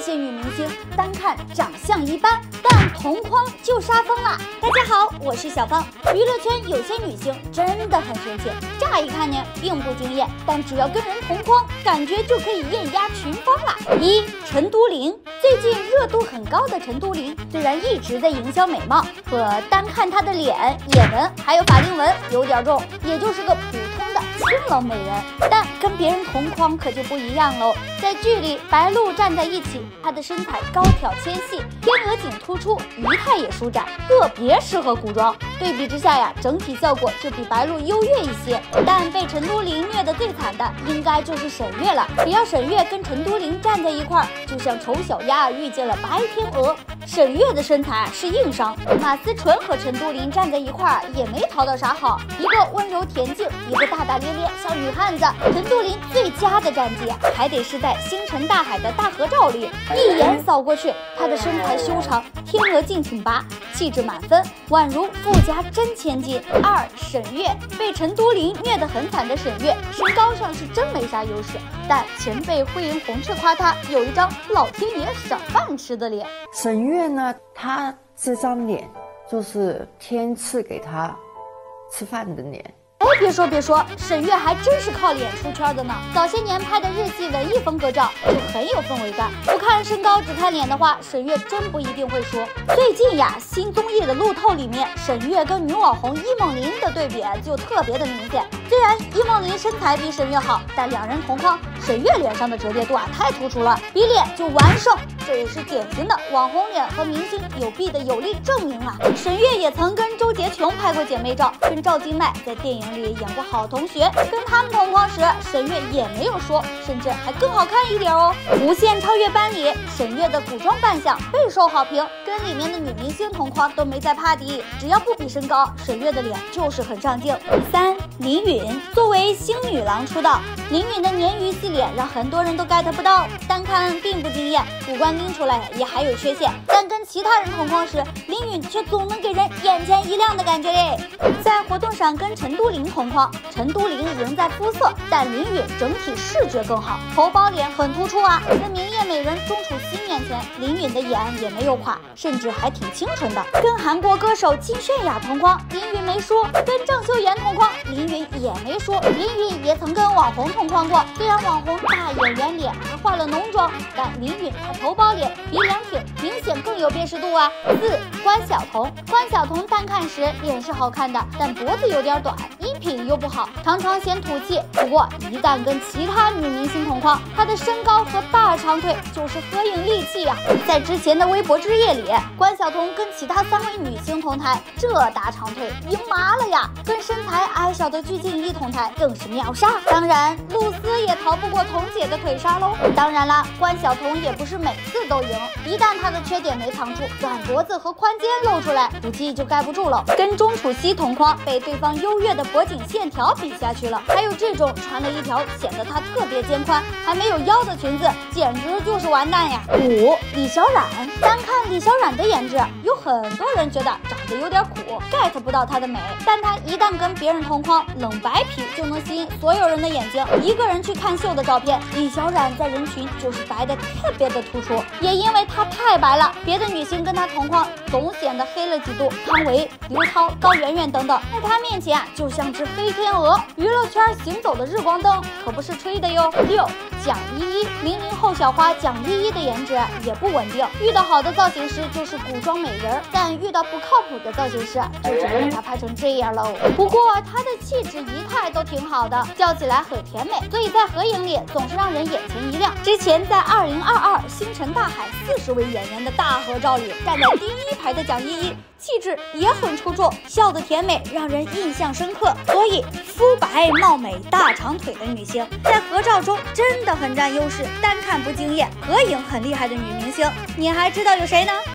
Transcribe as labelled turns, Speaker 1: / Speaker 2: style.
Speaker 1: 些女明星单看长相一般，但同框就杀疯了。大家好，我是小芳。娱乐圈有些女星真的很神奇，乍一看呢并不惊艳，但只要跟人同框，感觉就可以艳压群芳了。陈都灵。最近热度很高的陈都灵，虽然一直在营销美貌，可单看她的脸、眼纹还有法令纹有点重，也就是个普通的清冷美人。但跟别人同框可就不一样喽。在剧里，白鹿站在一起，她的身材高挑纤细，天鹅颈突出，仪态也舒展，特别适合古装。对比之下呀，整体效果就比白鹿优越一些。但被陈都灵虐得最惨的，应该就是沈月了。只要沈月跟陈都灵站在一块儿，就像丑小鸭遇见了白天鹅。沈月的身材是硬伤，马思纯和陈都灵站在一块儿也没讨到啥好，一个温柔恬静，一个大大咧咧像女汉子。陈都灵最佳的战绩还得是在星辰大海的大合照里，一眼扫过去，她的身材修长，天鹅颈挺拔，气质满分，宛如富家真千金。沈月被陈都灵虐得很惨的沈月，身高上是真没啥优势，但前辈惠英红却夸她有一张老天爷赏饭吃的脸。
Speaker 2: 沈月呢，她这张脸就是天赐给她吃饭的脸。
Speaker 1: 别说，沈月还真是靠脸出圈的呢。早些年拍的日系文艺风格照就很有氛围感，不看身高只看脸的话，沈月真不一定会说。最近呀，新综艺的路透里面，沈月跟女网红伊梦琳的对比就特别的明显。虽然伊梦琳身材比沈月好，但两人同框，沈月脸上的折叠度太突出了，比脸就完胜。这也是典型的网红脸和明星有弊的有力证明啊。沈月也曾跟周洁琼拍过姐妹照，跟赵今麦在电影里演过好同学，跟他们同框时，沈月也没有说，甚至还更好看一点哦。无限超越班里，沈月的古装扮相备受好评，跟里面的女明星同框都没再怕敌。只要不比身高，沈月的脸就是很上镜。林允作为星女郎出道，林允的鲶鱼系脸让很多人都 get 不到，单看并不惊艳，五官拎出来也还有缺陷，但跟其他人同框时，林允却总能给人眼前一亮的感觉嘞。在活动上跟陈都灵同框，陈都灵赢在肤色，但林允整体视觉更好，头包脸很突出啊。在明艳美人钟楚曦面前，林允的眼也没有垮，甚至还挺清纯的。跟韩国歌手金泫雅同框，林允没说；跟郑秀妍同框，林允也没说。林允也曾跟网红同框过，虽然网红大眼圆脸还化了浓妆，但林允她头包脸，鼻梁挺，明显更有辨识度啊。关晓彤单看时脸是好看的，但脖子有点短，衣品又不好，常常显土气。不过一旦跟其他女明星同框，她的身高和大长腿就是合影利器呀。在之前的微博之夜里，关晓彤跟其他3位女星同台，这大长腿赢麻了呀！跟身材矮小的鞠婧祎同台更是秒杀。当然，露丝也逃不过彤姐的腿杀喽。当然啦，关晓彤也不是每次都赢，一旦她的缺点没藏住，短脖子和宽肩露出来，估计就盖不住了。跟钟楚曦同框，被对方优越的脖颈线条比下去了。还有这种穿了一条显得她特别肩宽还没有腰的裙子，简直就是完蛋呀。李小冉，单看李小冉的颜值，有很多人觉得长得有点苦 ，get 不到她的美。但她一旦跟别人同框，冷白皮就能吸引所有人的眼睛。一个人去看秀的照片，李小冉在人群就是白的特别的突出，也因为她太白了，别的女星跟她同框总显得黑了几度。汤唯、刘涛、高圆圆等等，在她面前就像只黑天鹅，娱乐圈行走的日光灯可不是吹的哟。蒋依依，00后小花蒋依依的颜值也不稳定，遇到好的造型师就是古装美人，但遇到不靠谱的造型师就只能把她拍成这样喽。不过她的气质仪态都挺好的，叫起来很甜美，所以在合影里总是让人眼前一亮。之前在2022星辰大海40位演员的大合照里，站在第1排的蒋依依气质也很出众，笑得甜美，让人印象深刻。所以肤白貌美大长腿的女星在合照中真的很占优势，单看不惊艳，合影很厉害的女明星，你还知道有谁呢？